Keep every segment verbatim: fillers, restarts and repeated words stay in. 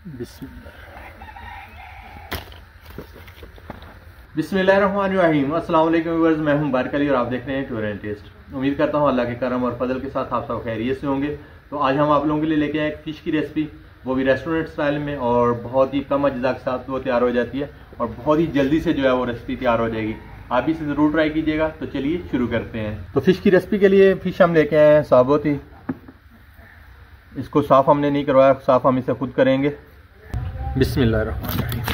बिस्मिल्लाहिर्रहमानिर्रहीम। अस्सलाम वालेकुम व्यूअर्स, मैं हूं बारिक अली और आप देख रहे हैं टूर एंड टेस्ट। उम्मीद करता हूं अल्लाह के करम और फजल के साथ आप सब खैरियत से होंगे। तो आज हम आप लोगों के लिए लेके आए एक फ़िश की रेसिपी, वो भी रेस्टोरेंट स्टाइल में, और बहुत ही कम अज्जा के साथ वो तैयार हो जाती है और बहुत ही जल्दी से जो है वो रेसिपी तैयार हो जाएगी। आप भी इसे ज़रूर ट्राई कीजिएगा। तो चलिए शुरू करते हैं। तो फ़िश की रेसिपी के लिए फ़िश हम लेके आए हैं साबुत ही। इसको साफ़ हमने नहीं करवाया, साफ़ हम इसे खुद करेंगे। बिस्मिल्लाहिर्रहमानिर्रहीम।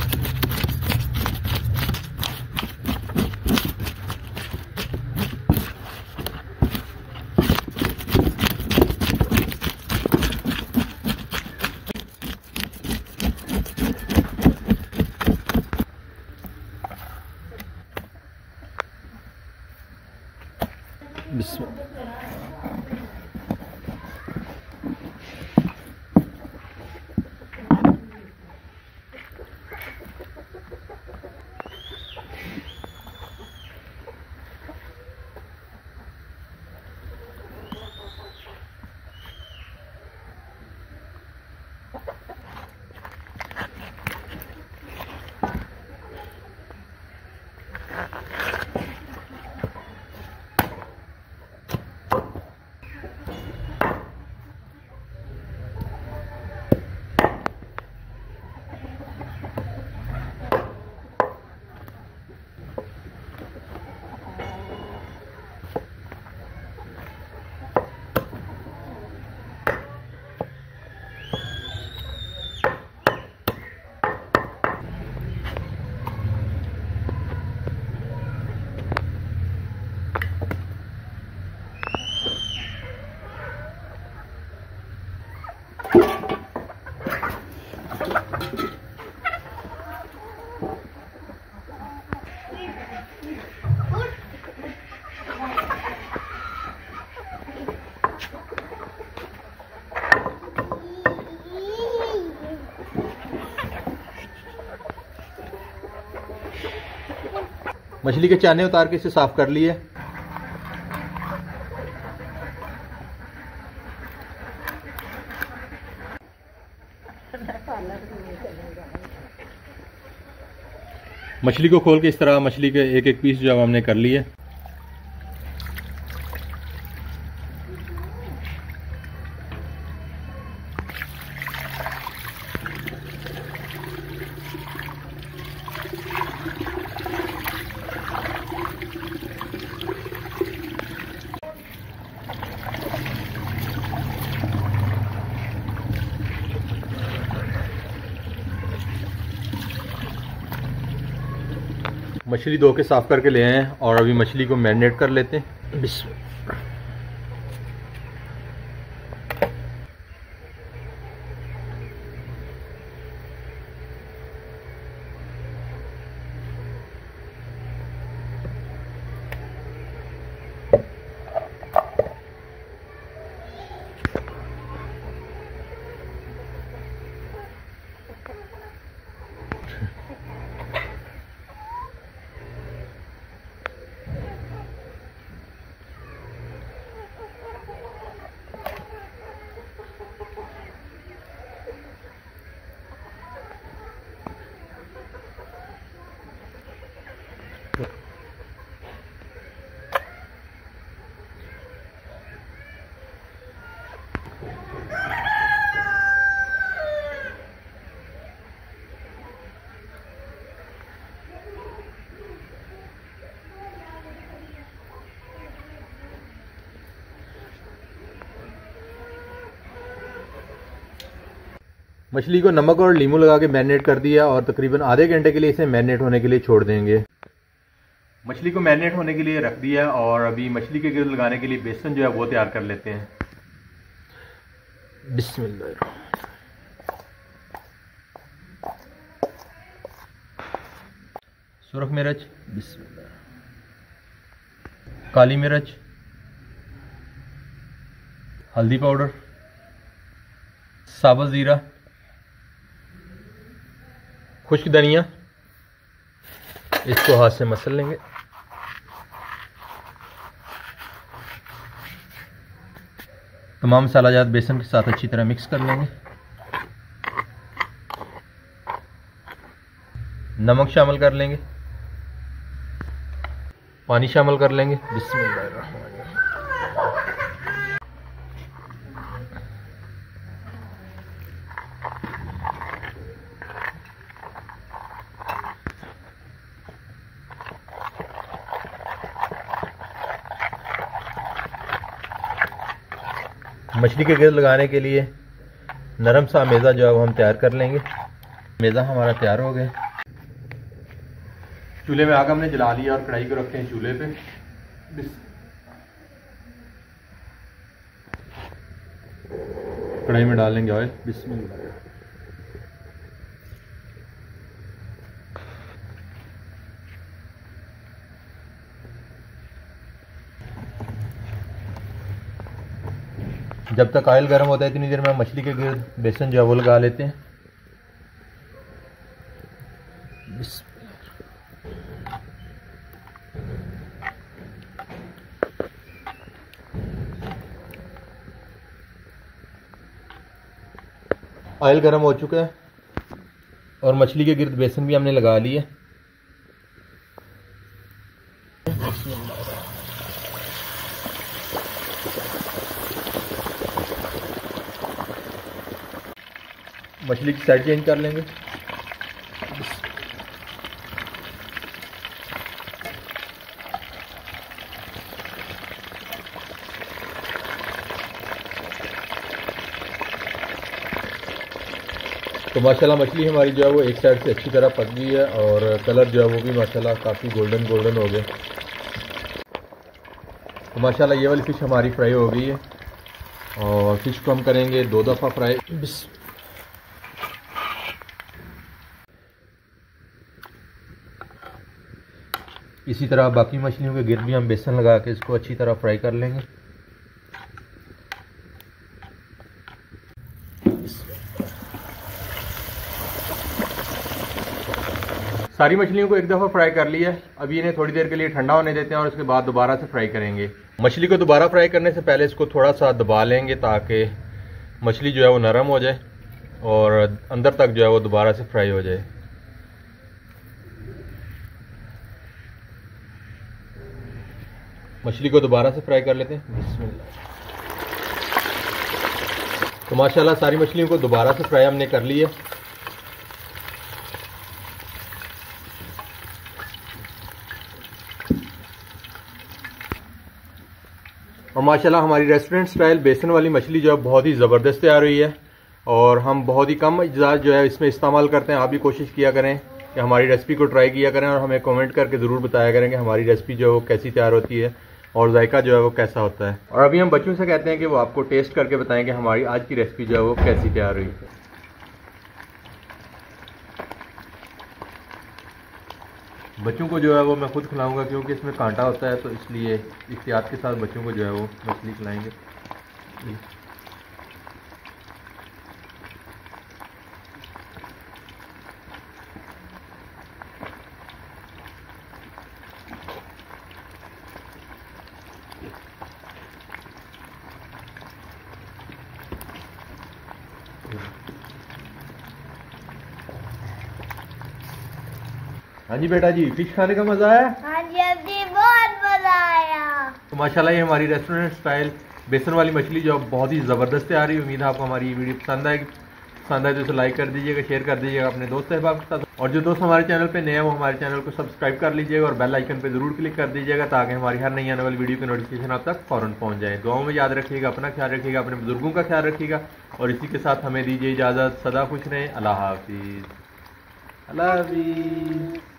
मछली के चाने उतार के इसे साफ कर लिए। मछली को खोल के इस तरह मछली के एक एक पीस जो हमने कर लिए। मछली धो के साफ करके ले आए हैं और अभी मछली को मैरिनेट कर लेते हैं। बिस्मिल्लाह। मछली को नमक और नींबू लगा के मैरिनेट कर दिया और तकरीबन आधे घंटे के लिए इसे मैरिनेट होने के लिए छोड़ देंगे। मछली को मैरिनेट होने के लिए रख दिया और अभी मछली के गिर्द लगाने के लिए बेसन जो है वो तैयार कर लेते हैं। बिस्मिल्लाह। सुरख मिर्च, बिस्मिल्लाह। काली मिर्च, हल्दी पाउडर, साबुत ज़ीरा, खुश्क धनिया, इसको हाथ से मसल लेंगे। तमाम मसाला जात बेसन के साथ अच्छी तरह मिक्स कर लेंगे। नमक शामिल कर लेंगे, पानी शामिल कर लेंगे। बिस्मिल्लाह। मछली के गिर्द लगाने के लिए नरम सा मेज़ा जो है वो हम तैयार कर लेंगे। मेज़ा हमारा तैयार हो गया। चूल्हे में आग हमने जला लिया और कढ़ाई को रखते हैं चूल्हे पे। कढ़ाई में डाल लेंगे ऑयल। बिस्मिल्लाह। जब तक ऑयल गर्म होता है इतनी देर में मछली के गिर्द बेसन जो है वो लगा लेते हैं। ऑयल गर्म हो चुका है और मछली के गिर्द बेसन भी हमने लगा लिया। मछली की साइड चेंज कर लेंगे। तो माशाल्लाह मछली हमारी जो है वो एक साइड से अच्छी तरह पक गई है और कलर जो है वो भी माशाल्लाह काफ़ी गोल्डन गोल्डन हो गए। तो माशाल्लाह ये वाली फ़िश हमारी फ्राई हो गई है और फ़िश को हम करेंगे दो दफ़ा फ्राई। इसी तरह बाकी मछलियों के गिर्द भी हम बेसन लगा के इसको अच्छी तरह फ्राई कर लेंगे। सारी मछलियों को एक दफ़ा फ्राई कर लिया है। अभी इन्हें थोड़ी देर के लिए ठंडा होने देते हैं और उसके बाद दोबारा से फ्राई करेंगे। मछली को दोबारा फ्राई करने से पहले इसको थोड़ा सा दबा लेंगे ताकि मछली जो है वो नरम हो जाए और अंदर तक जो है वो दोबारा से फ्राई हो जाए। मछली को दोबारा से फ्राई कर लेते हैं। बिस्मिल्लाह। तो माशाल्लाह सारी मछलियों को दोबारा से फ्राई हमने कर लिया। और माशाल्लाह हमारी रेस्टोरेंट स्टाइल बेसन वाली मछली जो है बहुत ही ज़बरदस्त तैयार हुई है और हम बहुत ही कम अज्जा जो है इसमें इस्तेमाल करते हैं। आप भी कोशिश किया करें कि हमारी रेसिपी को ट्राई किया करें और हमें कमेंट करके ज़रूर बताया करें कि हमारी रेसिपी जो है वो कैसी तैयार होती है और जायका जो है वो कैसा होता है। और अभी हम बच्चों से कहते हैं कि वो आपको टेस्ट करके बताएं कि हमारी आज की रेसिपी जो है वो कैसी तैयार हुई। बच्चों को जो है वो मैं खुद खिलाऊंगा क्योंकि इसमें कांटा होता है, तो इसलिए एहतियात के साथ बच्चों को जो है वो मछली खिलाएंगे। हाँ जी बेटा जी, फिश खाने का मजा आया? हाँ जी अभी बहुत मजा आया। तो माशाल्लाह ये हमारी रेस्टोरेंट स्टाइल बेसन वाली मछली जो बहुत ही ज़बरदस्त तैयार है। उम्मीद है आपको हमारी ये वीडियो पसंद आएगी। पसंद आए तो इसे लाइक कर दीजिएगा, शेयर कर दीजिएगा अपने दोस्त अहबाब के साथ। और जो दोस्त हमारे चैनल पे नए हैं वो हमारे चैनल को सब्सक्राइब कर लीजिएगा और बेल आइकन पे ज़रूर क्लिक कर दीजिएगा ताकि हमारी हर नई आने वाली वीडियो की नोटिफिकेशन आप तक फ़ौरन पहुँच जाए। दुआओं में याद रखिएगा, अपना ख्याल रखिएगा, अपने बुजुर्गों का ख्याल रखिएगा और इसी के साथ हमें दीजिए इजाज़त। सदा खुश रहें। अल्लाह हाफिज़। अल्लाह हाफिज़।